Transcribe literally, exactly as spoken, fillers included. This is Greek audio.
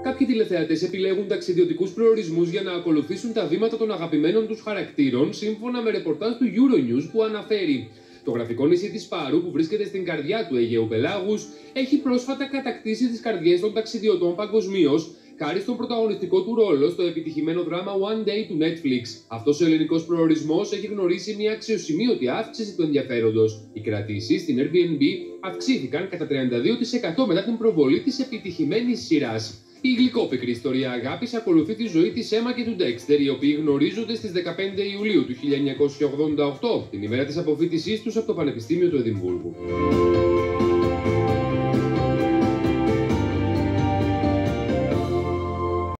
Κάποιοι τηλεθεατές επιλέγουν ταξιδιωτικούς προορισμούς για να ακολουθήσουν τα βήματα των αγαπημένων τους χαρακτήρων, σύμφωνα με ρεπορτάζ του Euronews που αναφέρει. Το γραφικό νησί της Πάρου, που βρίσκεται στην καρδιά του Αιγαίου Πελάγους, έχει πρόσφατα κατακτήσει τις καρδιές των ταξιδιωτών παγκοσμίως, χάρη στον πρωταγωνιστικό του ρόλο στο επιτυχημένο δράμα One Day του Netflix. Αυτός ο ελληνικός προορισμός έχει γνωρίσει μια αξιοσημείωτη αύξηση του ενδιαφέροντος. Οι κρατήσεις στην Airbnb αυξήθηκαν κατά τριάντα δύο τοις εκατό μετά την προβολή της επιτυχημένης σειράς. Η γλυκόπικρη ιστορία αγάπης ακολουθεί τη ζωή της Emma και του Dexter, οι οποίοι γνωρίζονται στις δεκαπέντε Ιουλίου του χίλια εννιακόσια ογδόντα οκτώ, την ημέρα της αποφοίτησής τους από το Πανεπιστήμιο του Εδιμβούργου.